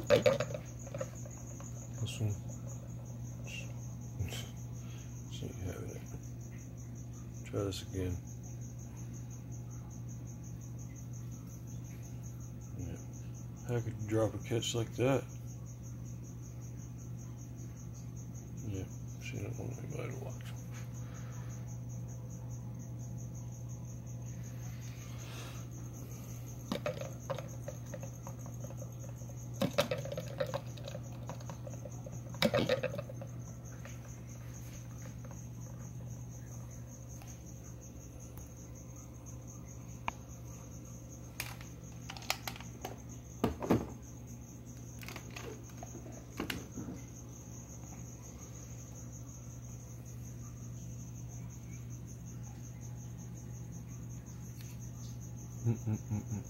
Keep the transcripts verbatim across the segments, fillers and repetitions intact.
This one. She ain't having it. Try this again. Yeah. How could you drop a catch like that? Yeah, she don't want anybody to watch. Mm-mm-mm-mm.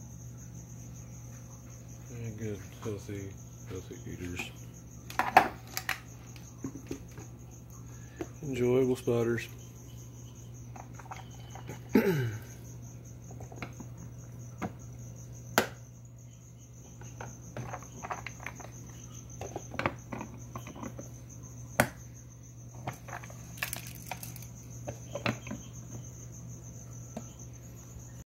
Very good, healthy, healthy eaters. Enjoyable spotters.